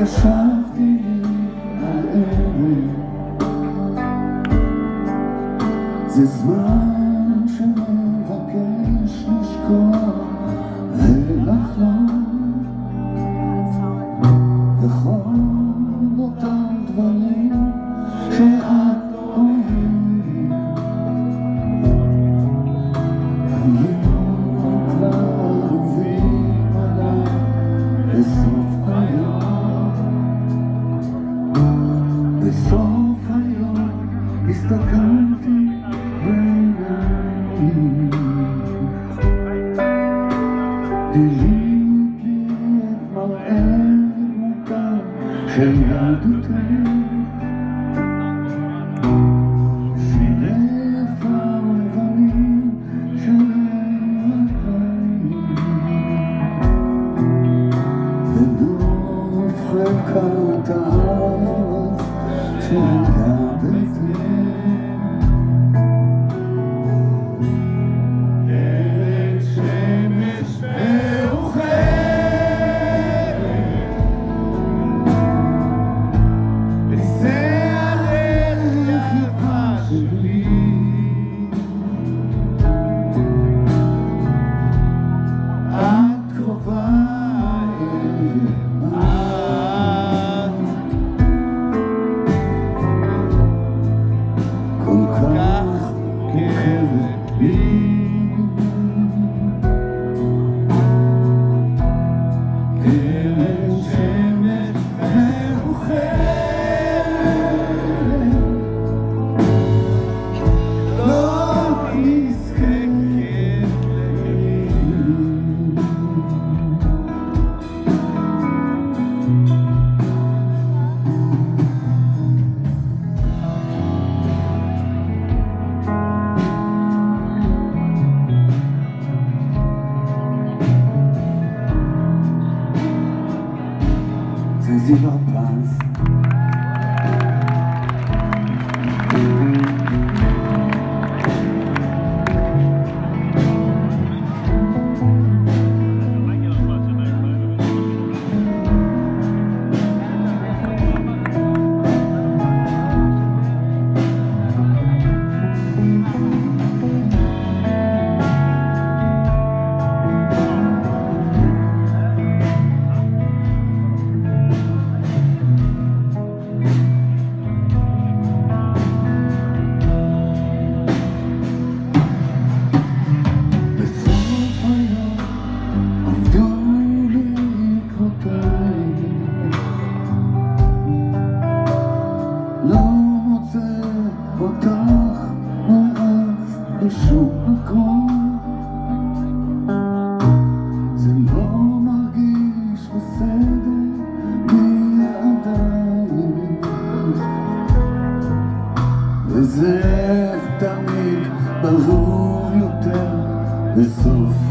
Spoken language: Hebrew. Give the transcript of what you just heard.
ישבתי הערב, זה זמן שמבקש לשכוח ולחלום וכל אותם דברים שאת אוהבת היו כבר אהובים עליי בסוף היום. בסוף היום הסתכלתי בעיניים, גילית לי את מראה דמותה של ילדותך, שירי עפר לבנים של החיים, בדוף חלקת הארץ של ילדותך. Zero plans. לא מוצא אותך מאז בשום מקום, זה לא מרגיש בסדר בידיים, וזה תמיד ברור יותר בסוף